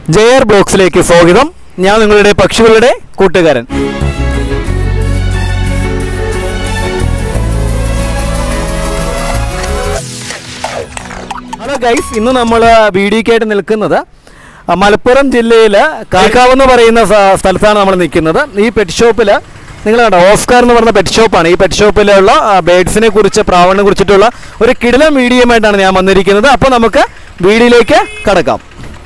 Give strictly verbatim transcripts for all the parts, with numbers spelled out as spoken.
ജെയർ ബ്ലോഗ്സിലേക്ക് സ്വാഗതം. ഞാൻ നിങ്ങളുടെ പക്ഷികളുടെ കൂട്ടുകാരൻ. ഹലോ ഗൈസ്, ഇന്ന് നമ്മൾ വീഡിയോക്കായിട്ട് നിൽക്കുന്നത് മലപ്പുറം ജില്ലയിൽ കാക്കാവ് എന്ന് പറയുന്ന സ്ഥലത്താണ് നമ്മൾ നിൽക്കുന്നത്. ഈ പെറ്റ് ഷോപ്പിൽ നിങ്ങൾ കണ്ടോ, ഓസ്കാർ എന്ന് പറഞ്ഞ പെറ്റ് ഷോപ്പാണ്. ഈ പെറ്റ് ഷോപ്പിലുള്ള ബേഡ്സിനെ കുറിച്ച്, പ്രാവണിനെ കുറിച്ചിട്ടുള്ള ഒരു കിടിലൻ വീഡിയോയുമായിട്ടാണ് ഞാൻ വന്നിരിക്കുന്നത്. അപ്പോൾ നമുക്ക് വീഡിയോയിലേക്ക് കടക്കാം.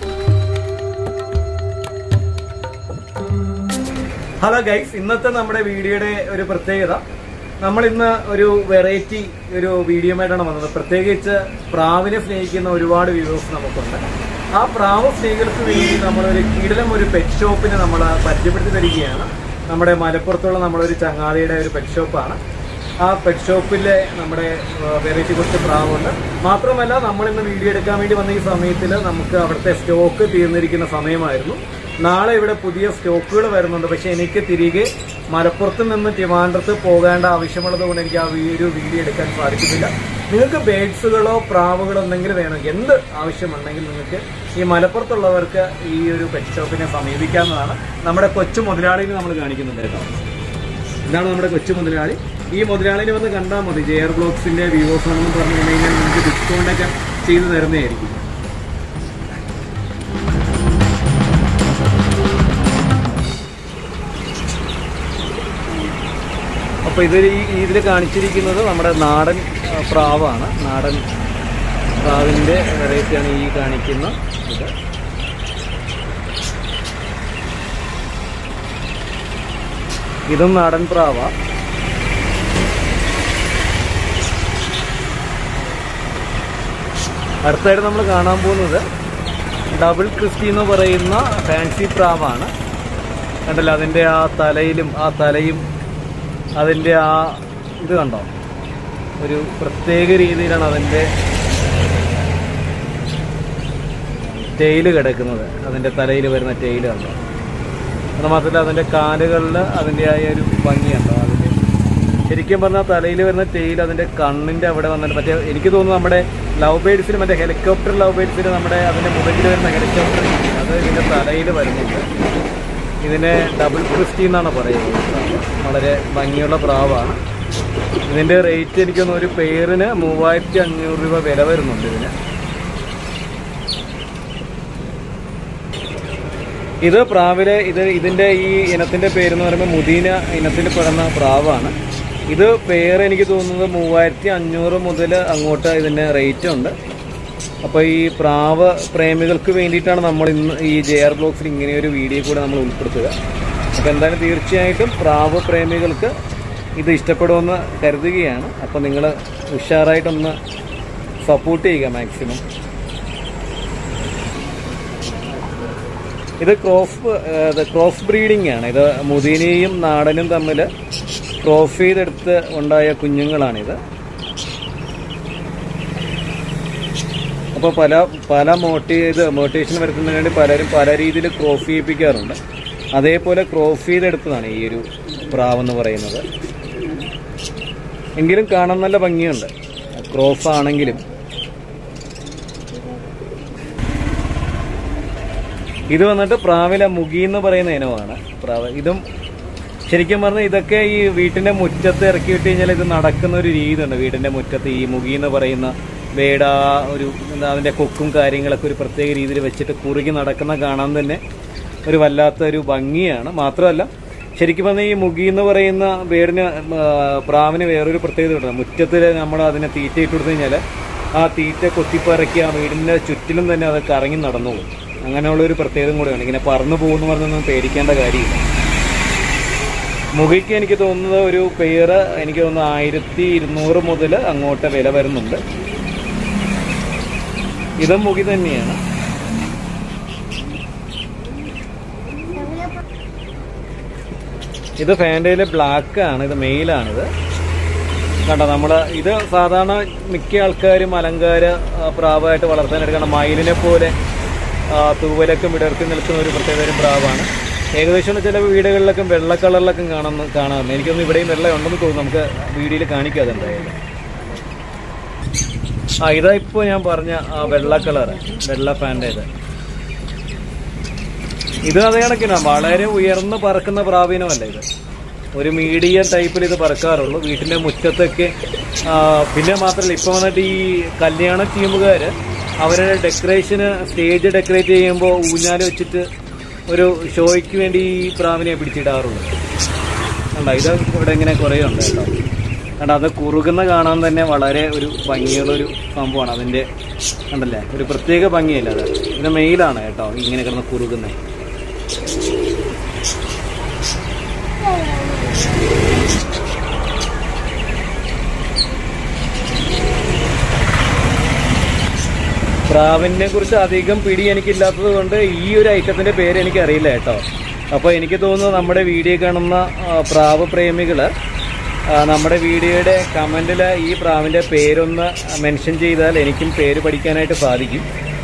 ഹലോ ഗൈസ്, ഇന്നത്തെ നമ്മുടെ വീഡിയോയുടെ ഒരു പ്രത്യേകത, നമ്മൾ ഇന്ന് ഒരു വെറൈറ്റി ഒരു വീഡിയോയുമായിട്ടാണ് വന്നത്. പ്രത്യേകിച്ച് പ്രാവിനെ സ്നേഹിക്കുന്ന ഒരുപാട് വ്യൂവേഴ്സ് നമുക്കുണ്ട്. ആ പ്രാവ് സ്നേഹികൾക്ക് വേണ്ടി നമ്മളൊരു കിടിലം ഒരു പെറ്റ് ഷോപ്പിനെ നമ്മൾ പരിചയപ്പെടുത്തി തരികയാണ്. നമ്മുടെ മലപ്പുറത്തുള്ള നമ്മളൊരു ചങ്ങാതിയുടെ ഒരു പെറ്റ് ഷോപ്പാണ്. ആ പെറ്റ് ഷോപ്പിലെ നമ്മുടെ വെറൈറ്റി കുറച്ച് പ്രാവുണ്ട്. മാത്രമല്ല, നമ്മളിന്ന് വീഡിയോ എടുക്കാൻ വേണ്ടി വന്ന ഈ സമയത്തിൽ നമുക്ക് അവിടുത്തെ സ്റ്റോക്ക് തീർന്നിരിക്കുന്ന സമയമായിരുന്നു. നാളെ ഇവിടെ പുതിയ സ്റ്റോക്കുകൾ വരുന്നുണ്ട്. പക്ഷെ എനിക്ക് തിരികെ മലപ്പുറത്ത് നിന്ന് ട്രിവാൻഡ്രത്ത് പോകേണ്ട ആവശ്യമുള്ളത് കൊണ്ട് എനിക്ക് ആ ഒരു വീഡിയോ എടുക്കാൻ സാധിക്കുന്നില്ല. നിങ്ങൾക്ക് ബേഡ്സുകളോ പ്രാവുകളോ എന്തെങ്കിലും വേണമെങ്കിൽ, എന്ത് ആവശ്യമുണ്ടെങ്കിൽ നിങ്ങൾക്ക് ഈ മലപ്പുറത്തുള്ളവർക്ക് ഈ ഒരു പെറ്റ് ഷോപ്പിനെ സമീപിക്കാവുന്നതാണ്. നമ്മുടെ കൊച്ചു മുതലാളിനെ നമ്മൾ കാണിക്കുന്നുണ്ട് കേട്ടോ. ഇതാണ് നമ്മുടെ കൊച്ചു മുതലാളി. ഈ മുതലാളിനെ വന്ന് കണ്ടാൽ മതി. ജെയർ ബ്ലോഗ്സിന്റെ വ്യൂവേഴ്സ് ആണെന്ന് പറഞ്ഞു കഴിഞ്ഞാൽ നിങ്ങൾക്ക് ഡിസ്കൗണ്ടൊക്കെ ചെയ്തു തരുന്നതായിരിക്കും. അപ്പോൾ ഇത് ഇതിൽ കാണിച്ചിരിക്കുന്നത് നമ്മുടെ നാടൻ പ്രാവാണ്. നാടൻ പ്രാവിൻ്റെ വെറൈറ്റിയാണ് ഈ കാണിക്കുന്ന ഇത്. ഇതും നാടൻ പ്രാവ. അടുത്തായിട്ട് നമ്മൾ കാണാൻ പോകുന്നത് ഡബിൾ ക്രിസ്റ്റി എന്ന് പറയുന്ന ഫാൻസി പ്രാവാണ്. കണ്ടല്ലോ, അതിൻ്റെ ആ തലയിലും ആ തലയും അതിൻ്റെ ആ ഇത് കണ്ടോ, ഒരു പ്രത്യേക രീതിയിലാണ് അതിൻ്റെ ടെയില് കിടക്കുന്നത്. അതിൻ്റെ തലയിൽ വരുന്ന ടെയില് കണ്ടോ. അത് മാത്രമല്ല, അതിൻ്റെ കാലുകളിൽ അതിൻ്റെ ആയ ഒരു ഭംഗിയുണ്ടോ. അതിൻ്റെ ശരിക്കും പറഞ്ഞാൽ തലയിൽ വരുന്ന ടെയിൽ അതിൻ്റെ കണ്ണിൻ്റെ അവിടെ വന്നിട്ട്, മറ്റേ എനിക്ക് തോന്നുന്നു നമ്മുടെ ലവ് ബേഡ്സിന്, മറ്റേ ഹെലികോപ്റ്റർ ലവ് ബേഡ്സിന് നമ്മുടെ അതിൻ്റെ മുഖത്തിൽ വരുന്ന ഹെലികോപ്റ്റർ, അത് ഇതിൻ്റെ തലയിൽ വരുന്നുണ്ട്. ഇതിനെ ഡബിൾ ക്രിസ്റ്റി എന്നാണ് പറയുന്നത്. വളരെ ഭംഗിയുള്ള പ്രാവാണ്. ഇതിൻ്റെ റേറ്റ് എനിക്കൊന്ന് ഒരു പെയറിന് മൂവായിരത്തി അഞ്ഞൂറ് രൂപ വില വരുന്നുണ്ട് ഇതിന്. ഇത് പ്രാവിലെ ഇത് ഇതിൻ്റെ ഈ ഇനത്തിൻ്റെ പേരെന്ന് പറയുമ്പോൾ മുദീന ഇനത്തിൽ പെടുന്ന പ്രാവാണ്. ഇത് പെയർ എനിക്ക് തോന്നുന്നത് മൂവായിരത്തി അഞ്ഞൂറ് മുതൽ അങ്ങോട്ട് ഇതിൻ്റെ റേറ്റ് ഉണ്ട്. അപ്പോൾ ഈ പ്രാവ് പ്രേമികൾക്ക് വേണ്ടിയിട്ടാണ് നമ്മൾ ഇന്ന് ഈ ജെയർ ബ്ലോഗ്സിൽ ഇങ്ങനെയൊരു വീഡിയോ കൂടെ നമ്മൾ ഉൾപ്പെടുത്തുക. അപ്പോൾ എന്തായാലും തീർച്ചയായിട്ടും പ്രാവ് പ്രേമികൾക്ക് ഇത് ഇഷ്ടപ്പെടുമെന്ന് കരുതുകയാണ്. അപ്പോൾ നിങ്ങൾ ഉഷാറായിട്ടൊന്ന് സപ്പോർട്ട് ചെയ്യുക മാക്സിമം. ഇത് ക്രോസ് ക്രോസ് ബ്രീഡിംഗ് ആണ്. ഇത് മുദീനയും നാടനും തമ്മിൽ ക്രോസ് ചെയ്തെടുത്ത് ഉണ്ടായ കുഞ്ഞുങ്ങളാണിത്. അപ്പോൾ പല പല മോട്ടി ഇത് മോട്ടിവേഷൻ വരുത്തുന്നതിന് വേണ്ടി പലരും പല രീതിയിൽ ക്രോസ് ചെയ്യിപ്പിക്കാറുണ്ട്. അതേപോലെ ക്രോസ് ചെയ്തെടുത്തതാണ് ഈ ഒരു പ്രാവെന്ന് പറയുന്നത്. എങ്കിലും കാണാൻ നല്ല ഭംഗിയുണ്ട്, ക്രോസ് ആണെങ്കിലും. ഇത് വന്നിട്ട് പ്രാവിലെ മുഖി എന്ന് പറയുന്ന ഇനമാണ് പ്രാവ്. ഇതും ശരിക്കും പറഞ്ഞാൽ ഇതൊക്കെ ഈ വീട്ടിൻ്റെ മുറ്റത്ത് ഇറക്കി വിട്ട് കഴിഞ്ഞാൽ ഇത് നടക്കുന്ന ഒരു രീതിയുണ്ട്. വീടിൻ്റെ മുറ്റത്ത് ഈ മുഖി എന്ന് പറയുന്ന വേട ഒരു എന്താ അതിൻ്റെ കൊക്കും കാര്യങ്ങളൊക്കെ ഒരു പ്രത്യേക രീതിയിൽ വെച്ചിട്ട് കുറുകി നടക്കുന്ന കാണാൻ തന്നെ ഒരു വല്ലാത്തൊരു ഭംഗിയാണ്. മാത്രമല്ല, ശരിക്കും പറഞ്ഞാൽ ഈ മുഖി എന്ന് പറയുന്ന വേടിന് പ്രാവിന് വേറൊരു പ്രത്യേകത ഉണ്ട്. മുറ്റത്തിൽ നമ്മൾ അതിനെ തീറ്റ ഇട്ട് കൊടുത്തു കഴിഞ്ഞാൽ ആ തീറ്റ കൊത്തിപ്പറക്കി ആ വീടിൻ്റെ ചുറ്റിലും തന്നെ അത് കറങ്ങി നടന്നോളും. അങ്ങനെയുള്ളൊരു പ്രത്യേകത കൂടെയാണ്. ഇങ്ങനെ പറന്നു പോകുമെന്ന് പറഞ്ഞൊന്നും പേടിക്കേണ്ട കാര്യമില്ല. മുഖിക്ക് എനിക്ക് തോന്നുന്നത് ഒരു പെയർ എനിക്ക് തോന്നുന്നു ആയിരത്തി ഇരുന്നൂറ് മുതൽ അങ്ങോട്ട് വില വരുന്നുണ്ട്. ഇതും മുഖി തന്നെയാണ്. ഇത് ഫാൻഡയിലെ ബ്ലാക്ക് ആണ്. ഇത് മെയിലാണിത്. കണ്ടോ, നമ്മൾ ഇത് സാധാരണ മിക്ക ആൾക്കാരും അലങ്കാര പ്രാവായിട്ട് വളർത്താനെടുക്കണം. മയിലിനെ പോലെ തൂവലൊക്കെ വിടർത്തി നിൽക്കുന്ന ഒരു പ്രത്യേക പ്രാവാണ്. ഏകദേശം ചില വീടുകളിലൊക്കെ വെള്ള കളറിലൊക്കെ കാണുന്ന കാണാറുണ്ട്. എനിക്കൊന്നും ഇവിടെയും വെള്ളം ഉണ്ടെന്ന് തോന്നുന്നു. നമുക്ക് വീഡിയോയിൽ കാണിക്കാതെ എന്തായാലും. ആ ഇതാ ഇപ്പോൾ ഞാൻ പറഞ്ഞ ആ വെള്ള കളർ, വെള്ള പാൻ്റ് ഇത്. ഇത് അതേ കണക്കിനാണ്, വളരെ ഉയർന്ന് പറക്കുന്ന പ്രാവീണമല്ല ഇത്. ഒരു മീഡിയം ടൈപ്പിൽ ഇത് പറക്കാറുള്ളൂ വീട്ടിൻ്റെ മുറ്റത്തൊക്കെ. പിന്നെ മാത്രമല്ല ഇപ്പം വന്നിട്ട് ഈ കല്യാണ ടീമുകാർ അവരുടെ ഡെക്കറേഷന് സ്റ്റേജ് ഡെക്കറേറ്റ് ചെയ്യുമ്പോൾ ഊഞ്ഞാൽ വെച്ചിട്ട് ഒരു ഷോയ്ക്ക് വേണ്ടി ഈ പ്രാവിനെ പിടിച്ചിടാറുള്ളൂ. കണ്ടോ, ഇത് ഇവിടെ ഇങ്ങനെ കുറേ ഉണ്ട് കേട്ടോ. കണ്ടോ, അത് കുറുകുന്ന കാണാൻ തന്നെ വളരെ ഒരു ഭംഗിയുള്ളൊരു സംഭവമാണ്. അതിൻ്റെ കണ്ടല്ലേ, ഒരു പ്രത്യേക ഭംഗിയല്ല അത്. ഇത് മെയിലാണ് കേട്ടോ ഇങ്ങനെ കിടന്ന് കുറുകുന്നത്. പ്രാവിനെ കുറിച്ച് അധികം പിടി എനിക്കില്ലാത്തത് കൊണ്ട് ഈ ഒരു ഐറ്റത്തിൻ്റെ പേര് എനിക്കറിയില്ല കേട്ടോ. അപ്പോൾ എനിക്ക് തോന്നുന്നു നമ്മുടെ വീഡിയോ കാണുന്ന പ്രാവ് പ്രേമികൾ നമ്മുടെ വീഡിയോയുടെ കമൻറ്റിൽ ഈ പ്രാവിൻ്റെ പേരൊന്ന് മെൻഷൻ ചെയ്താൽ എനിക്കും പേര് പഠിക്കാനായിട്ട് സാധിക്കും.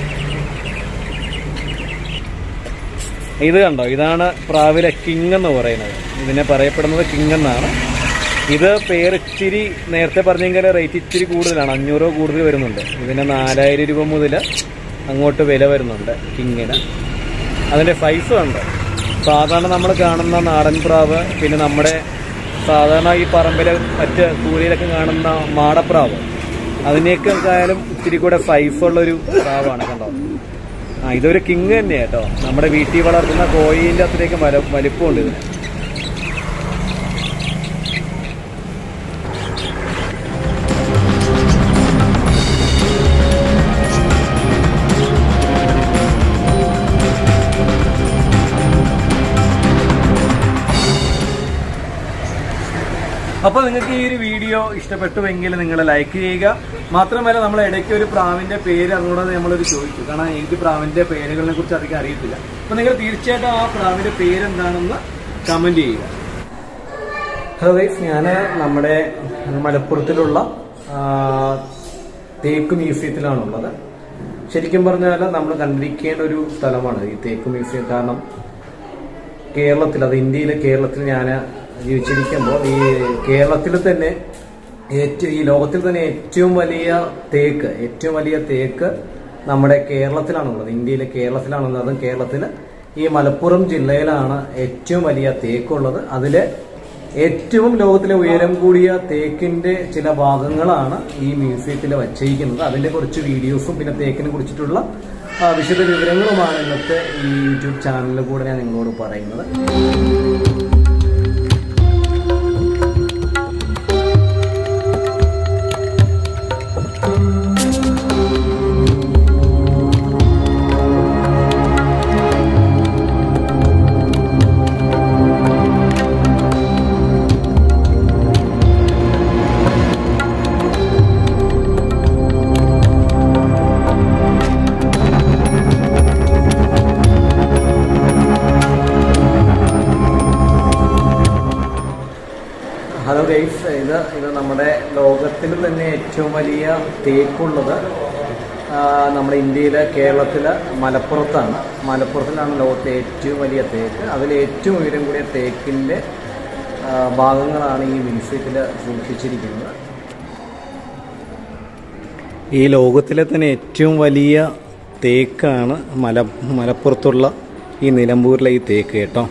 ഇത് കണ്ടോ, ഇതാണ് പ്രാവിലെ കിങ് എന്ന് പറയുന്നത്. ഇതിനെ പറയപ്പെടുന്നത് കിങ് എന്നാണ്. ഇത് പേര് ഇച്ചിരി നേരത്തെ പറഞ്ഞെങ്കിൽ റേറ്റ് ഇച്ചിരി കൂടുതലാണ്, അഞ്ഞൂറോ കൂടുതൽ വരുന്നുണ്ട്. ഇതിന് നാലായിരം രൂപ മുതൽ അങ്ങോട്ട് വില വരുന്നുണ്ട് കിങ്ങിന്. അതിൻ്റെ സൈസും ഉണ്ട്. സാധാരണ നമ്മൾ കാണുന്ന നാടൻ പ്രാവ്, പിന്നെ നമ്മുടെ സാധാരണ ഈ പറമ്പിൽ മറ്റ് കൂലിയിലൊക്കെ കാണുന്ന മാടപ്രാവ്, അതിനേക്കാളും ഇച്ചിരി കൂടെ സൈസുള്ളൊരു പ്രാവാണ്. കണ്ടോ, ആ ഇതൊരു കിങ് തന്നെയാണ് കേട്ടോ. നമ്മുടെ വീട്ടിൽ വളർത്തുന്ന കോഴീൻ്റെ അത്രയൊക്കെ വല വലിപ്പമുണ്ട് ഇതിന്. അപ്പോൾ നിങ്ങൾക്ക് ഈ ഒരു വീഡിയോ ഇഷ്ടപ്പെട്ടുവെങ്കിൽ നിങ്ങൾ ലൈക്ക് ചെയ്യുക. മാത്രമല്ല നമ്മൾ ഇടയ്ക്ക് ഒരു പ്രാവിൻ്റെ പേര് അതുകൊണ്ട് നമ്മളൊരു ചോദിച്ചു, കാരണം എനിക്ക് പ്രാവിൻ്റെ പേരുകളെ കുറിച്ച് അധികം അറിയത്തില്ല. അപ്പോൾ നിങ്ങൾ തീർച്ചയായിട്ടും ആ പ്രാവിൻ്റെ പേരെന്താണെന്ന് കമൻറ്റ് ചെയ്യുക. ഹലോ ഗൈസ്, ഞാൻ നമ്മുടെ മലപ്പുറത്തിലുള്ള തേക്ക് മ്യൂസിയത്തിലാണുള്ളത്. ശരിക്കും പറഞ്ഞാൽ നമ്മൾ കണ്ടിരിക്കേണ്ട ഒരു സ്ഥലമാണ് ഈ തേക്ക് മ്യൂസിയം. കാരണം കേരളത്തിൽ, അത് ഇന്ത്യയിലെ കേരളത്തിൽ ഞാൻ ജീവിച്ചിരിക്കുമ്പോൾ ഈ കേരളത്തിൽ തന്നെ ഏറ്റവും ഈ ലോകത്തിൽ തന്നെ ഏറ്റവും വലിയ തേക്ക് ഏറ്റവും വലിയ തേക്ക് നമ്മുടെ കേരളത്തിലാണുള്ളത്. ഇന്ത്യയിലെ കേരളത്തിലാണുള്ളത്. അതും കേരളത്തിൽ ഈ മലപ്പുറം ജില്ലയിലാണ് ഏറ്റവും വലിയ തേക്കുള്ളത്. അതിൽ ഏറ്റവും ലോകത്തിലെ ഉയരം കൂടിയ തേക്കിന്റെ ചില ഭാഗങ്ങളാണ് ഈ മ്യൂസിയത്തിൽ വച്ചിരിക്കുന്നത്. അതിന്റെ കുറച്ച് വീഡിയോസും പിന്നെ തേക്കിനെ കുറിച്ചിട്ടുള്ള വിശദ വിവരങ്ങളുമാണ് ഇന്നത്തെ ഈ യൂട്യൂബ് ചാനലിൽ കൂടെ ഞാൻ നിങ്ങളോട് പറയുന്നത്. ഹലോ ഗൈസ്, ഇത് ഇത് നമ്മുടെ ലോകത്തിൽ തന്നെ ഏറ്റവും വലിയ തേക്കുള്ളത് നമ്മുടെ ഇന്ത്യയിലെ കേരളത്തിലെ മലപ്പുറത്താണ്. മലപ്പുറത്തിലാണ് ലോകത്തിലെ ഏറ്റവും വലിയ തേക്ക്. അതിൽ ഏറ്റവും ഉയരം കൂടിയ തേക്കിൻ്റെ ഭാഗങ്ങളാണ് ഈ മ്യൂസിയത്തിൽ സൂക്ഷിച്ചിരിക്കുന്നത്. ഈ ലോകത്തിലെ തന്നെ ഏറ്റവും വലിയ തേക്കാണ് മല മലപ്പുറത്തുള്ള ഈ നിലമ്പൂരിലെ ഈ തേക്ക് കേട്ടോ.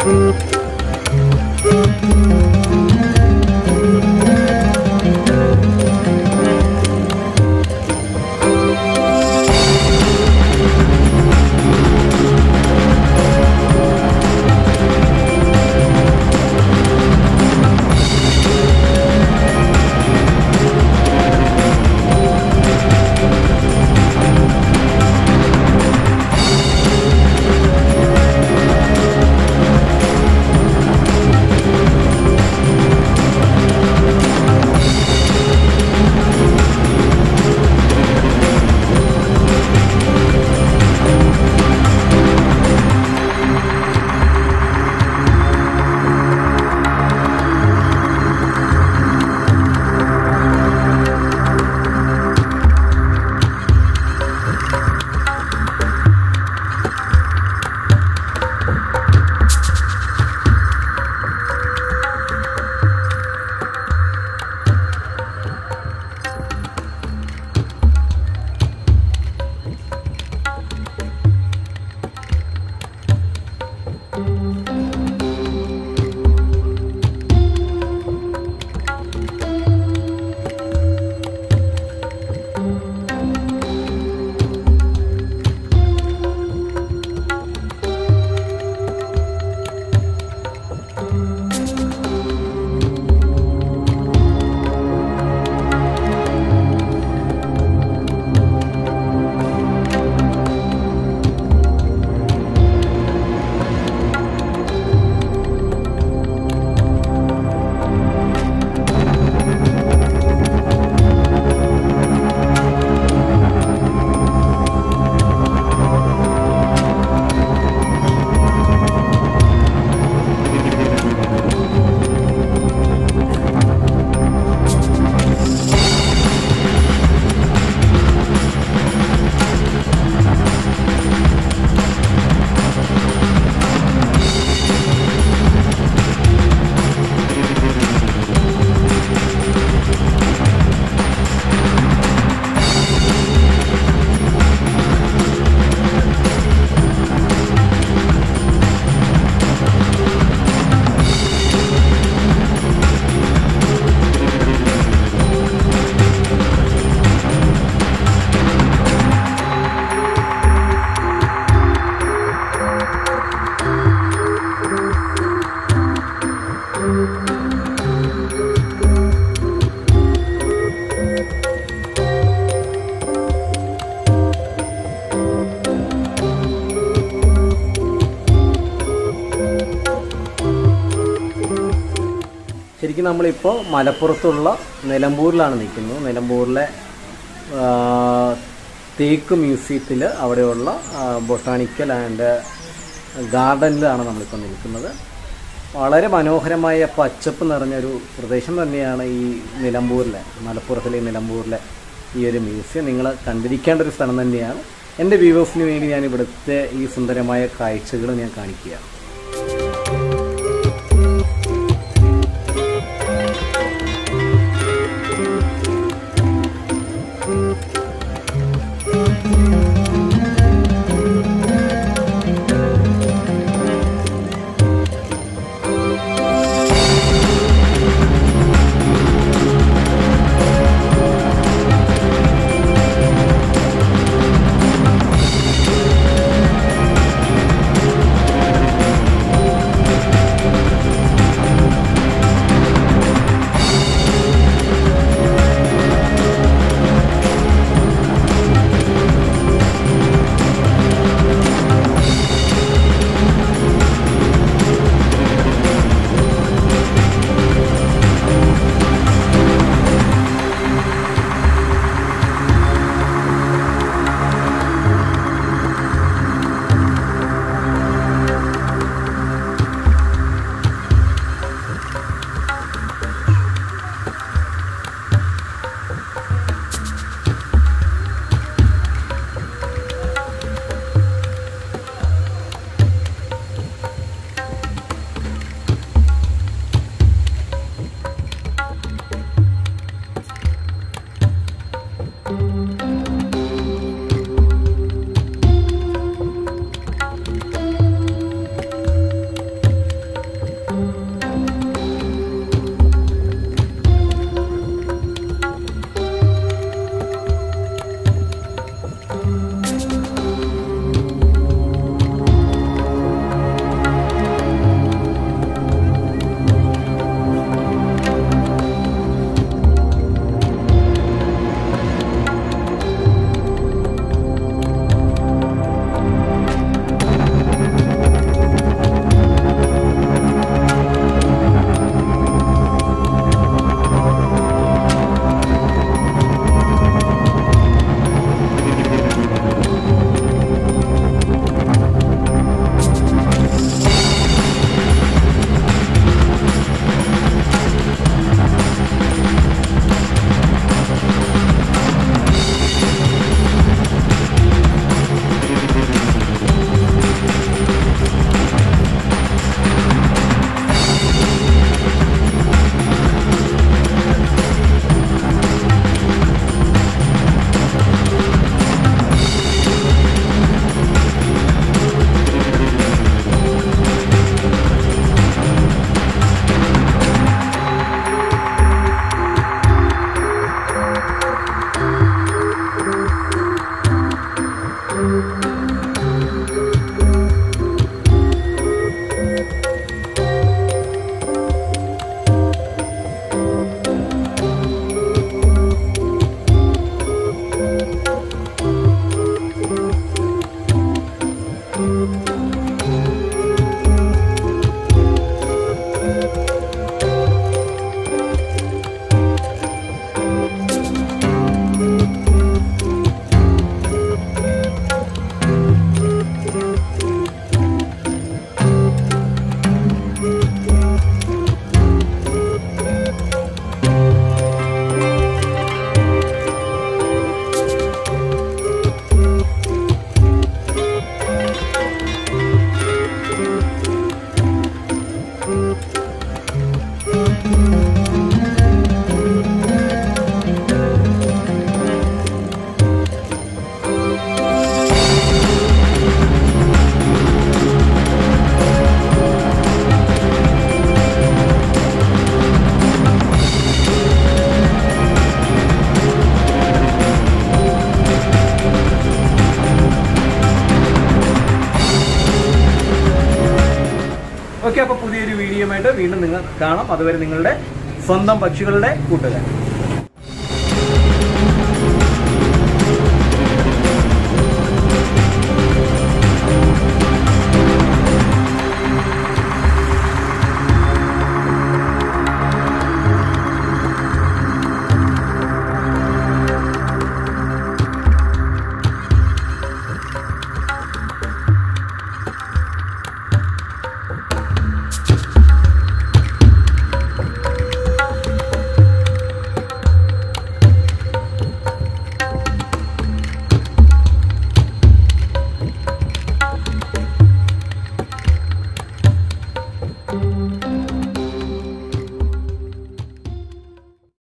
ശരിക്കും നമ്മളിപ്പോൾ മലപ്പുറത്തുള്ള നിലമ്പൂരിലാണ് നിൽക്കുന്നത്. നിലമ്പൂരിലെ തേക്ക് മ്യൂസിയത്തിൽ അവിടെയുള്ള ബൊട്ടാണിക്കൽ ആൻഡ് ഗാർഡനിലാണ് നമ്മളിപ്പോൾ നിൽക്കുന്നത്. വളരെ മനോഹരമായ പച്ചപ്പ് നിറഞ്ഞൊരു പ്രദേശം തന്നെയാണ് ഈ നിലമ്പൂരിലെ, മലപ്പുറത്തിലെ നിലമ്പൂരിലെ ഈ ഒരു മ്യൂസിയം. നിങ്ങൾ കണ്ടിരിക്കേണ്ട ഒരു സ്ഥലം തന്നെയാണ്. എൻ്റെ വ്യൂവേഴ്സിന് വേണ്ടി ഞാൻ ഇവിടുത്തെ ഈ സുന്ദരമായ കാഴ്ചകൾ ഞാൻ കാണിക്കുകയാണ്. ഓക്കെ, അപ്പൊ പുതിയൊരു വീഡിയോ ആയിട്ട് വീണ്ടും നിങ്ങൾ കാണാം. അതുവരെ നിങ്ങളുടെ സ്വന്തം പക്ഷികളുടെ കൂട്ടുകാരൻ.